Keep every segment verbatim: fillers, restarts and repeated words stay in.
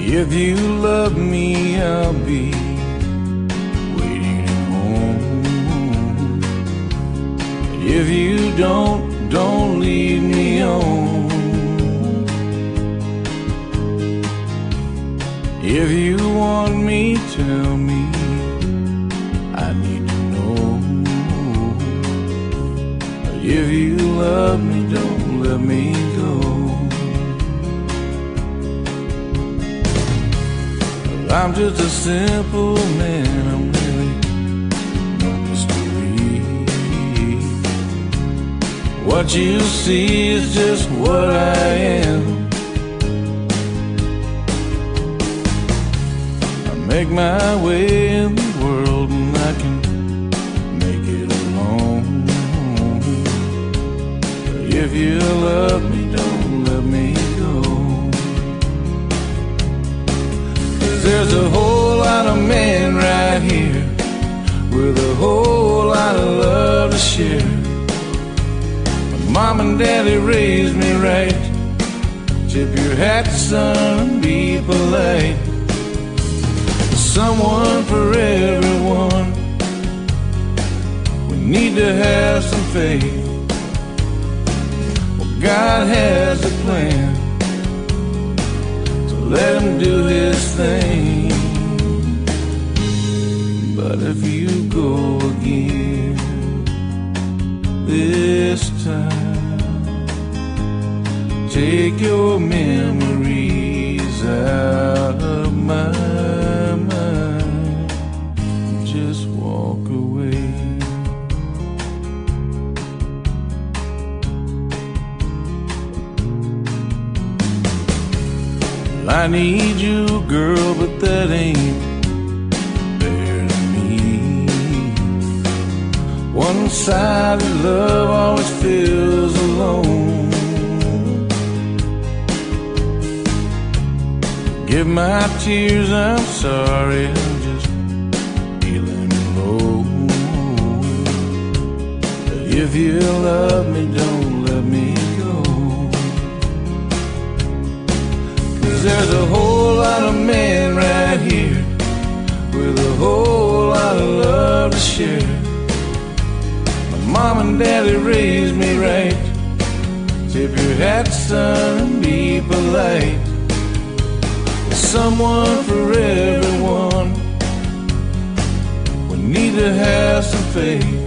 If you love me, I'll be waiting at home. If you don't, don't leave me on. If you want me, tell me, I need to know. If you love me, don't let me go. I'm just a simple man, I'm really no mystery. What you see is just what I am. I make my way in the world and I can make it alone. But if you love me, don't let me go. There's a whole lot of men right here with a whole lot of love to share. My mom and daddy raised me right. Tip your hat, son, and be polite. Someone for everyone. We need to have some faith. Well, God has a plan. Let him do his thing. But if you go again this time, take your memories out of my mind. Just walk away. I need you, girl, but that ain't fair to me. One-sided love always feels alone. Give my tears, I'm sorry, I'm just feeling low. But if you love me, don't let me go. There's a whole lot of men right here with a whole lot of love to share. My mom and daddy raised me right. Tip your hat, son, and be polite. There's someone for everyone. We need to have some faith.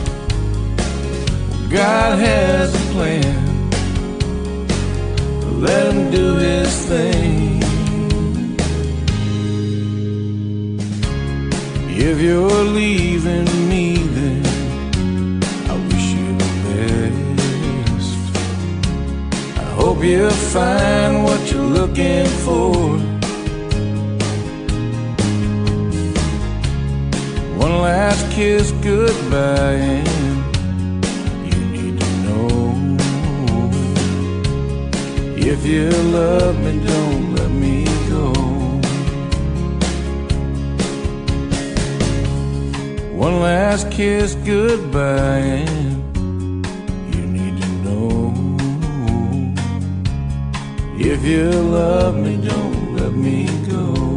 God has a plan. Let him do his thing. If you're leaving me, then I wish you the best. I hope you find what you're looking for. One last kiss goodbye, and you need to know. If you love me, don't let me go. One last kiss goodbye, and you need to know. If you love me, don't let me go.